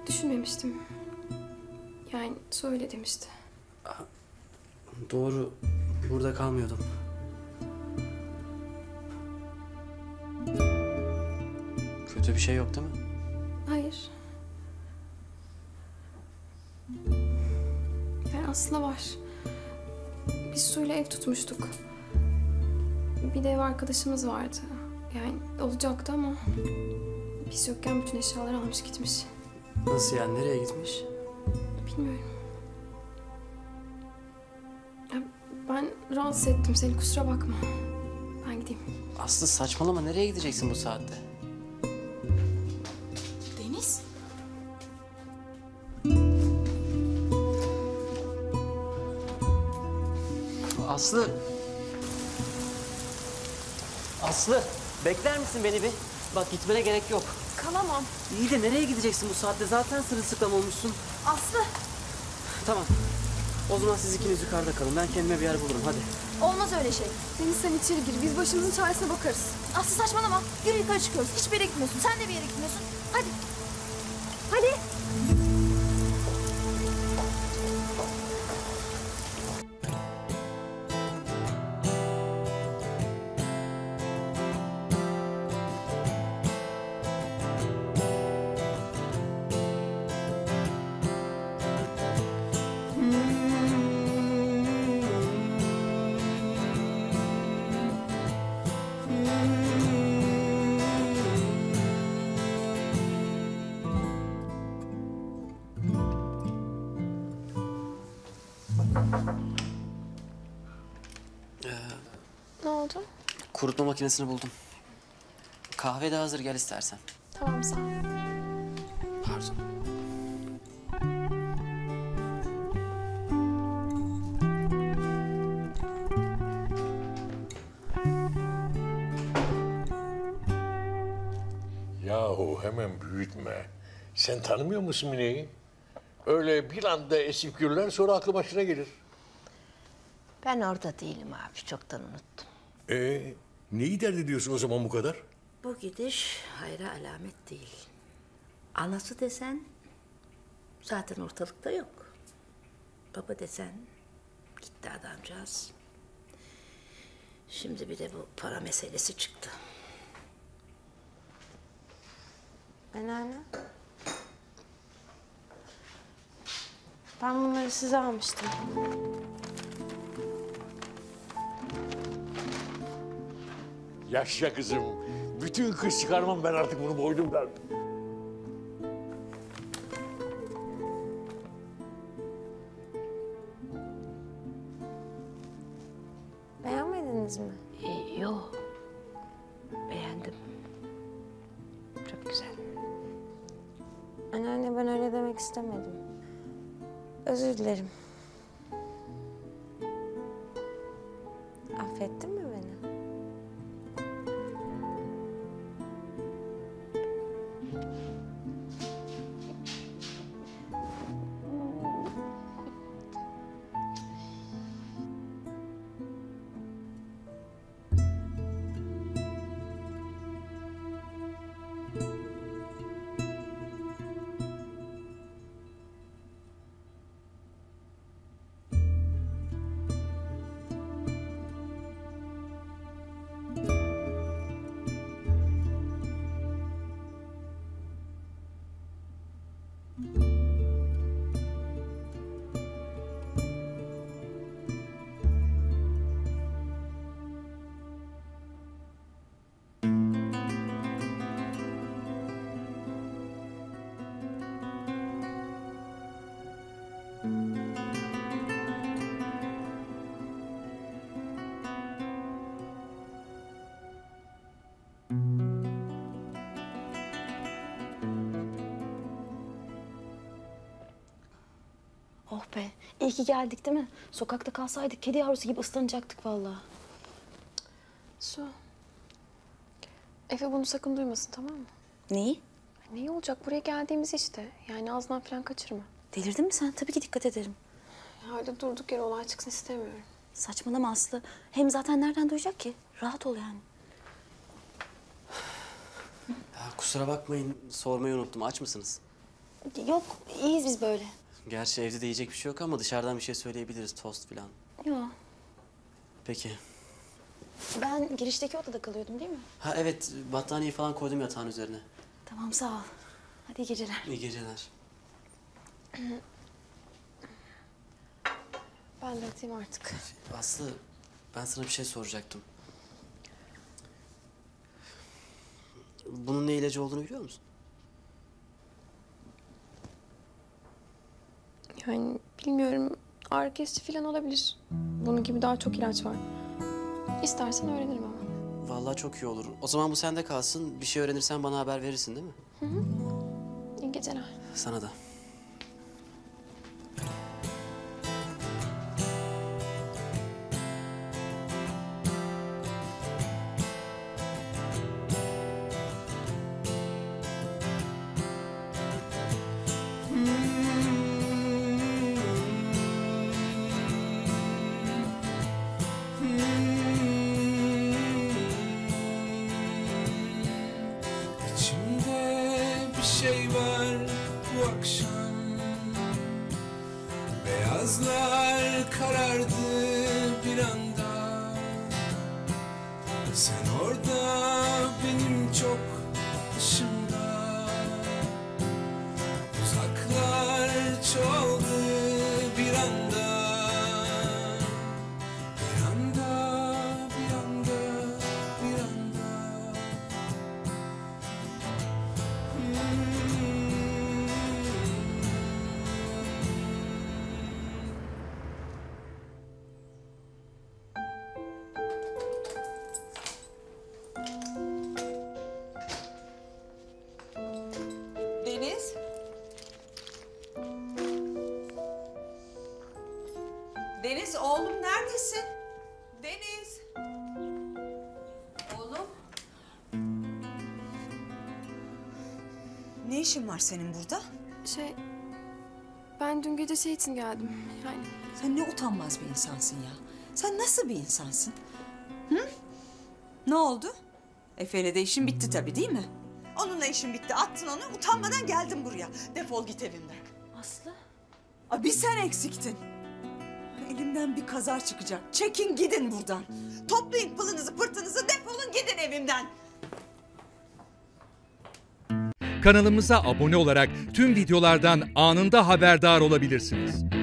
Düşünmemiştim. Yani söyle demişti. Doğru. Burada kalmıyordum. Kötü bir şey yok değil mi? Hayır. Yani aslında var. Biz Su'yla ev tutmuştuk. Bir de ev arkadaşımız vardı. Yani olacaktı ama biz yokken bütün eşyaları almış gitmiş. Nasıl yani? Nereye gitmiş? Bilmiyorum. Ya ben rahatsız ettim seni, kusura bakma. Ben gideyim. Aslı saçmalama. Nereye gideceksin bu saatte? Deniz? Aslı! Aslı! Bekler misin beni bir? Bak gitmene gerek yok. Kalamam. İyi de nereye gideceksin bu saatte? Zaten sırılsıklam olmuşsun. Aslı. Tamam. O zaman siz ikiniz yukarıda kalın. Ben kendime bir yer bulurum. Hadi. Olmaz öyle şey. Deniz sen içeri gir. Biz başımızın çaresine bakarız. Aslı saçmalama. Yürü yukarı çıkıyoruz. Hiçbir yere gitmiyorsun. Sen de bir yere gitmiyorsun. Hadi. Hadi. Ne oldu? Kurutma makinesini buldum. Kahve de hazır. Gel istersen. Tamam sağ ol. Pardon. Yahu hemen büyütme. Sen tanımıyor musun Mine'yi? Öyle bir anda esip gürler, sonra aklı başına gelir. Ben orada değilim abi, çoktan unuttum. Neyi dert ediyorsun o zaman bu kadar? Bu gidiş hayra alamet değil. Anası desen zaten ortalıkta yok. Baba desen gitti adamcağız. Şimdi bir de bu para meselesi çıktı. Anneanne. Ben bunları size almıştım. Yaşa kızım. Bütün kız çıkarmam ben artık bunu boynumdan. Beğenmediniz mi? Yok. Beğendim. Çok güzel. Anneanne ben öyle demek istemedim. Özür dilerim. Affettin mi beni? Oh be. İyi ki geldik değil mi? Sokakta kalsaydık kedi yavrusu gibi ıslanacaktık vallahi. Su. Efe bunu sakın duymasın, tamam mı? Neyi? Ne olacak? Buraya geldiğimiz işte. Yani ağzından falan kaçırma. Delirdin mi sen? Tabii ki dikkat ederim. Ya öyle durduk yere olay çıksın istemiyorum. Saçmalama Aslı. Hem zaten nereden duyacak ki? Rahat ol yani. Ya, kusura bakmayın. Sormayı unuttum. Aç mısınız? Yok, iyiyiz biz böyle. Gerçi evde de yiyecek bir şey yok ama dışarıdan bir şey söyleyebiliriz. Tost falan. Yok. Peki. Ben girişteki odada kalıyordum değil mi? Ha evet, battaniyeyi falan koydum yatağın üzerine. Tamam, sağ ol. Hadi iyi geceler. İyi geceler. Ben de atayım artık. Aslı, ben sana bir şey soracaktım. Bunun ne ilacı olduğunu biliyor musun? Yani bilmiyorum, ağrı kesici falan olabilir. Bunun gibi daha çok ilaç var. İstersen öğrenirim ama. Vallahi çok iyi olur. O zaman bu sende kalsın. Bir şey öğrenirsen bana haber verirsin değil mi? İyi geceler. Sana da. İçimde bir şey var bu akşam. Beyazlar karardı bir anda. Sen orada, benim çok dışımda. Uzaklar çoğaldı bir anda. Bir anda, bir anda, bir anda. Deniz. Deniz oğlum neredesin? Deniz. Oğlum. Ne işin var senin burada? Ben dün gece şey için geldim. Yani Sen ne utanmaz bir insansın ya. Sen nasıl bir insansın? Hı? Ne oldu? Efe'yle de işin bitti tabii değil mi? Onunla işin bitti. Attın onu. Utanmadan geldin buraya. Defol git evimden. Aslı. Aa, bir sen eksiktin. Elimden bir kazar çıkacak. Çekin gidin buradan. Toplayın pılınızı pırtınızı, defolun gidin evimden. Kanalımıza abone olarak tüm videolardan anında haberdar olabilirsiniz.